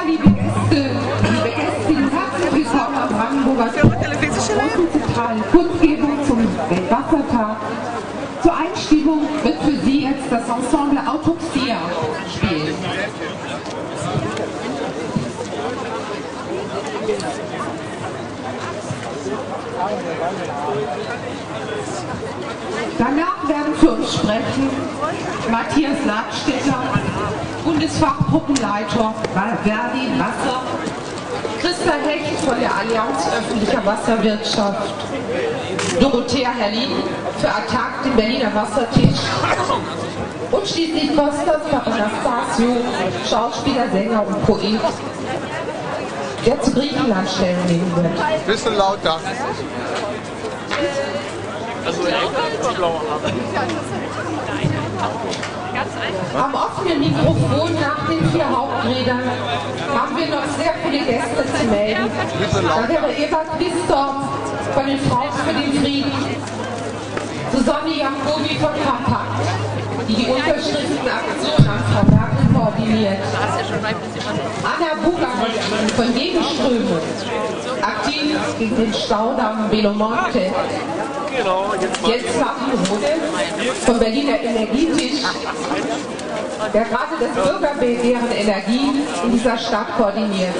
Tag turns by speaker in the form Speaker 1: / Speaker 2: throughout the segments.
Speaker 1: liebe Gäste, herzlich willkommen am Brandenburger zentralen Kundgebung zum Weltwassertag. Zur Einstimmung wird für Sie jetzt das Ensemble Autopsia spielen. Danach werden für uns sprechen Matthias Ladstätter, Bundesfachgruppenleiter Verdi Wasser, Christa Hecht von der Allianz öffentlicher Wasserwirtschaft, Dorothea Herrlin für ATTAC, den Berliner Wassertisch und schließlich Kostas Papanastasiou, Schauspieler, Sänger und Poet, der zu Griechenland Stellung nehmen wird.
Speaker 2: Bisschen lauter. Also
Speaker 1: am offenen Mikrofon nach den 4 Hauptrednern haben wir noch sehr viele Gäste zu melden. Da wäre Eva Christoph von den Frauen für den Frieden, Susanne Jacobi von Kompakt, die Unterschriftenaktion am Frau Merkel koordiniert, Anna Bugan von Gegenströme, aktiv gegen den Staudamm Belomonte, Jens Lappenrode vom Berliner Energietisch, der gerade das Bürgerbegehren Energie in dieser Stadt koordiniert.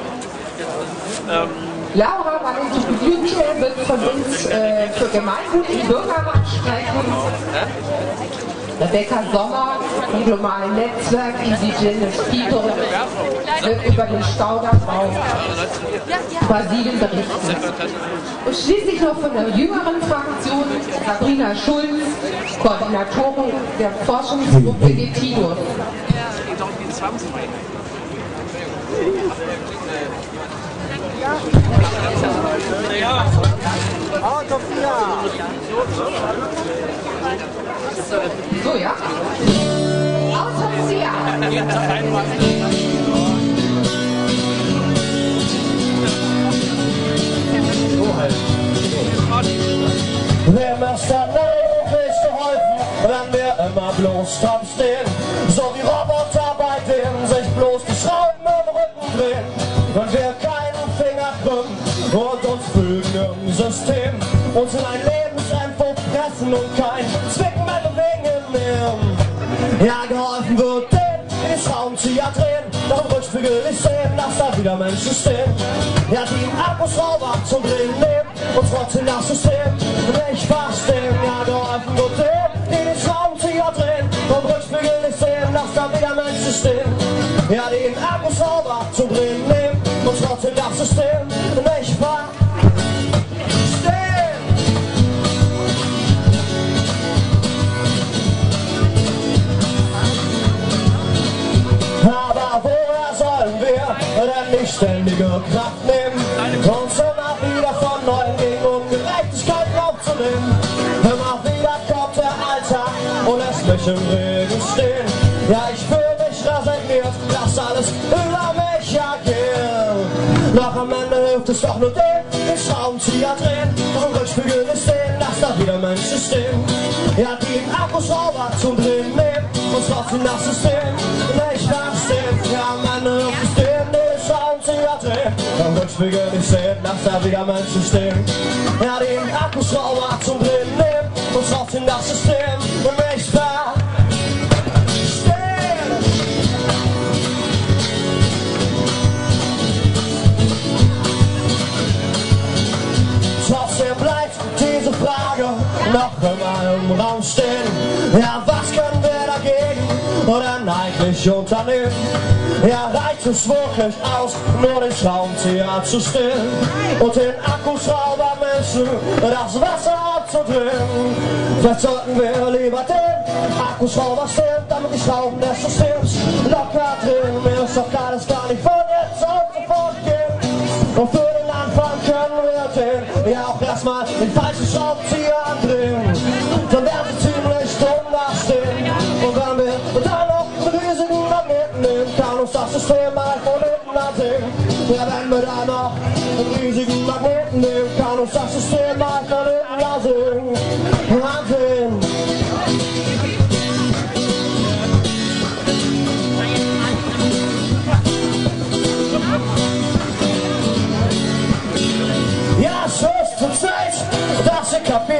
Speaker 1: Laura Valentin wird von uns für Gemeingut im Bürgerrat sprechen. Rebecca Sommer vom globalen Netzwerk Indigenes People wird über den Staudammraum Brasilien berichten. Und schließlich noch von der jüngeren Fraktion Sabrina Schulz, Koordinatorin der Forschungsgruppe Getidus. So, ja? Autopsia!
Speaker 3: Wem ist der nicht geholfen, wenn wir immer bloß dran stehen? So wie Roboter, bei denen sich bloß die Schrauben im Rücken drehen. Und wir keinen Finger krümmen und uns fügen im System. Uns in ein Lebenstempo pressen und kein Zwicken mehr bewegen nehmen. Ja, geholfen wird denen, die den Schraubenzieher drehen. Doch im Rückspiegel nicht sehen, dass da wieder Menschen stehen. Ja, die einen Akkuschrauber zum Drehen nehmen und trotzdem das System nicht verstehen. Ja, geholfen wird denen, die den Schraubenzieher drehen. Doch im Rückspiegel nicht sehen, dass da wieder Menschen stehen. Ja, die einen Akkuschrauber zum Drehen nehmen und trotzdem das System nicht verstehen. Aber woher sollen wir denn die ständige Kraft nehmen, uns immer wieder von neuem gegen Ungerechtigkeiten aufzunehmen? Immer wieder kommt der Alltag und lässt mich im Regen stehen. Ja, ich fühle mich resigniert, lass alles über mich agieren. Doch am Ende hilft es doch nur den Schraubenzieher drehen. Doch im Rückspiegel nicht sehen, dass da wieder Menschen stehen. Ja, die einen Akkuschrauber zum Drehen nehmen und trotzdem das System nicht verstehen. Ja, am Ende hilft es den Schraubenzieher drehen. Doch im Rückspiegel nicht sehen, dass da wieder Menschen stehen. Ja, die einen Akkuschrauber zum Drehen nehmen und trotzdem das System nicht verstehen. Trotzdem bleibt diese Frage noch immer im Raum stehen. Ja, was können wir dagegen oder eigentlich unternehmen? Ja, reicht es wirklich aus, nur den Schraubenzieher zu stillen und den Akkuschraubermenschen das Wasser abzudrehen? Vielleicht sollten wir lieber den Akkuschrauber stillen, damit die Schrauben des Systems locker drehen. Mir ist doch klar, das gar nicht von jetzt auf sofort gehen. Und für den Anfang können wir den, ja auch erstmal den falschen Schraubenzieher andrehen. Dann werden sie ziemlich dumm dastehen. Und wenn wir dann noch einen riesigen Magneten nehmen, kann uns das System mal von hinten ansehen. Ja, wenn wir dann noch einen riesigen Magneten nehmen, kann uns das System mal von hinten ansehen.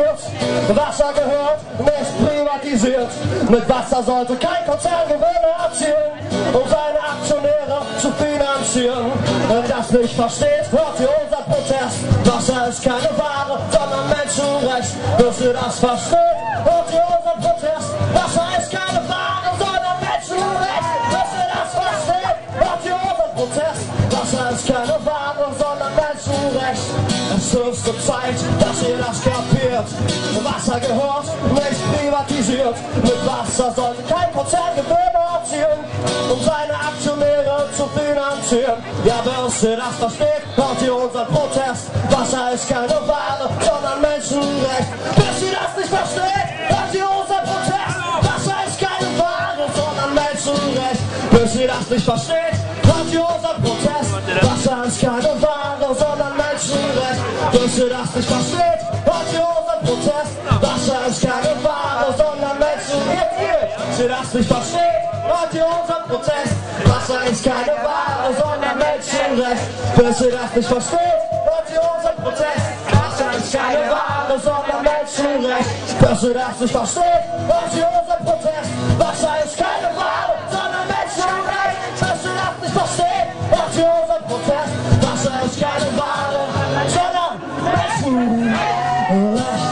Speaker 3: wird. Wasser gehört, nicht privatisiert. Mit Wasser sollte kein Konzern Gewinne erzielen, um seine Aktionäre zu finanzieren. Wer das nicht versteht, hört ihr unseren Protest. Wasser ist keine Ware, sondern Menschenrecht. Bis ihr das versteht, hört ihr unseren Protest. Wasser ist keine Ware, sondern Menschenrecht. Bis ihr das versteht, hört ihr unseren Protest. Wasser ist keine Ware, sondern Menschenrecht. Es ist höchste Zeit, dass ihr das kapiert. Wasser gehört, nicht privatisiert. Mit Wasser sollte kein Konzern Gewinne erzielen, um seine Aktionäre zu finanzieren. Ja, bis ihr das versteht, hört ihr unseren Protest. Wasser ist keine Ware, sondern Menschenrecht. Bis ihr das nicht versteht, hört ihr unseren Protest. Wasser ist keine Ware, sondern Menschenrecht. Bis ihr das nicht versteht, hört ihr unseren Protest. Wasser ist keine Ware, sondern Menschenrecht. Bis ihr das nicht versteht, hört ihr unseren Protest. Wasser ist keine Ware, sondern Menschenrecht. Bis ihr das nicht versteht, hört ihr unseren Protest. Wasser ist keine Ware, sondern Menschenrecht. Bis ihr das nicht versteht, hört ihr unseren Protest. Wasser ist keine Ware, sondern Menschenrecht. Bis ihr das nicht versteht, hört ihr unseren Protest. Wasser ist keine Ware, sondern Menschenrecht. Bis ihr das nicht versteht, hört ihr unseren Protest. Wasser ist keine Ware, sondern Menschenrecht.